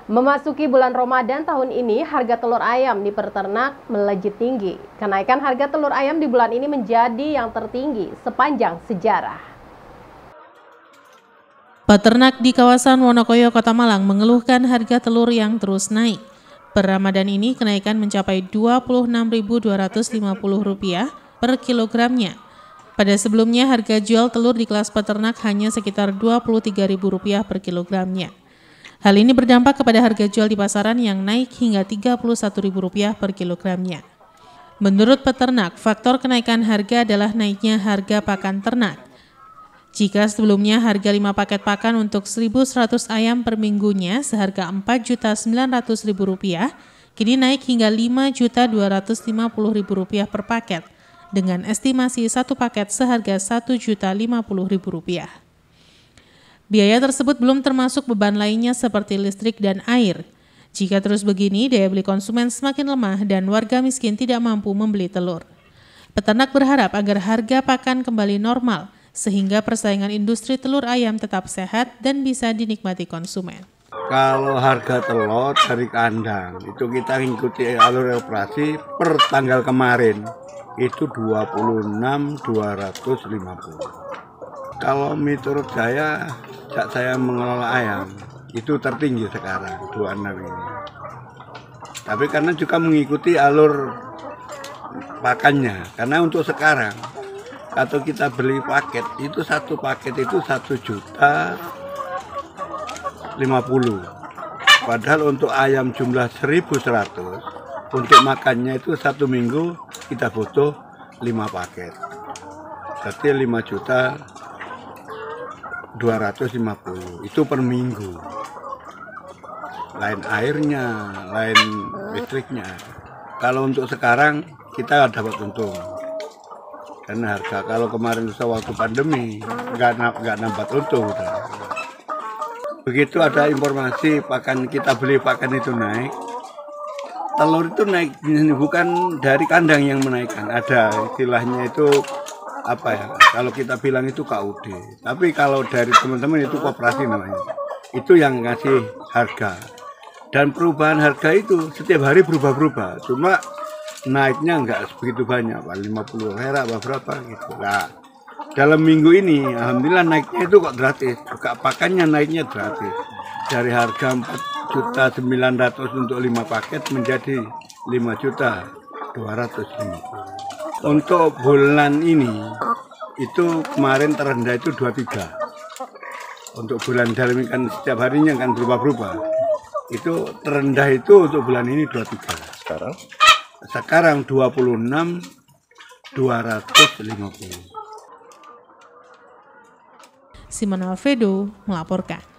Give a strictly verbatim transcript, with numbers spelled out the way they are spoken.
Memasuki bulan Ramadan tahun ini, harga telur ayam di peternak melejit tinggi. Kenaikan harga telur ayam di bulan ini menjadi yang tertinggi sepanjang sejarah. Peternak di kawasan Wonokoyo, Kota Malang mengeluhkan harga telur yang terus naik. Per Ramadan ini kenaikan mencapai dua puluh enam ribu dua ratus lima puluh rupiah per kilogramnya. Pada sebelumnya harga jual telur di kelas peternak hanya sekitar dua puluh tiga ribu rupiah per kilogramnya. Hal ini berdampak kepada harga jual di pasaran yang naik hingga tiga puluh satu ribu rupiah per kilogramnya. Menurut peternak, faktor kenaikan harga adalah naiknya harga pakan ternak. Jika sebelumnya harga lima paket pakan untuk seribu seratus ayam per minggunya seharga empat juta sembilan ratus ribu rupiah, kini naik hingga lima juta dua ratus lima puluh ribu rupiah per paket, dengan estimasi satu paket seharga satu juta lima puluh ribu rupiah. Biaya tersebut belum termasuk beban lainnya seperti listrik dan air. Jika terus begini, daya beli konsumen semakin lemah dan warga miskin tidak mampu membeli telur. Peternak berharap agar harga pakan kembali normal, sehingga persaingan industri telur ayam tetap sehat dan bisa dinikmati konsumen. Kalau harga telur dari kandang, itu kita ikuti alur operasi per tanggal kemarin, itu dua puluh enam ribu dua ratus lima puluh. Kalau menurut saya, saat saya mengelola ayam, itu tertinggi sekarang, dua puluh enam ini. Tapi karena juga mengikuti alur pakannya, karena untuk sekarang, atau kita beli paket, itu satu paket itu satu juta lima puluh. Padahal untuk ayam jumlah seribu seratus, untuk makannya itu satu minggu kita butuh lima paket. Berarti lima juta dua ratus lima puluh itu per minggu, lain airnya, lain listriknya. Kalau untuk sekarang kita dapat untung karena harga, kalau kemarin waktu pandemi nggak nggak nampak untung. Begitu ada informasi pakan, kita beli pakan itu naik, telur itu naik, bukan dari kandang yang menaikkan, ada istilahnya itu apa ya, kalau kita bilang itu K U D, tapi kalau dari teman-teman itu koperasi namanya, itu yang ngasih harga. Dan perubahan harga itu setiap hari berubah-berubah, cuma naiknya nggak sebegitu banyak, lima puluh perak apa berapa gitu. Nah, dalam minggu ini alhamdulillah naiknya itu kok gratis, juga pakannya naiknya gratis, dari harga empat juta sembilan ratus untuk lima paket menjadi lima juta dua ratus lima puluh. Untuk bulan ini itu kemarin terendah itu dua puluh tiga. Untuk bulan dalam kan setiap harinya kan berubah-berubah. Itu terendah itu untuk bulan ini dua puluh tiga. Sekarang? Sekarang dua puluh enam ribu dua ratus lima puluh. Simon Alfredo melaporkan.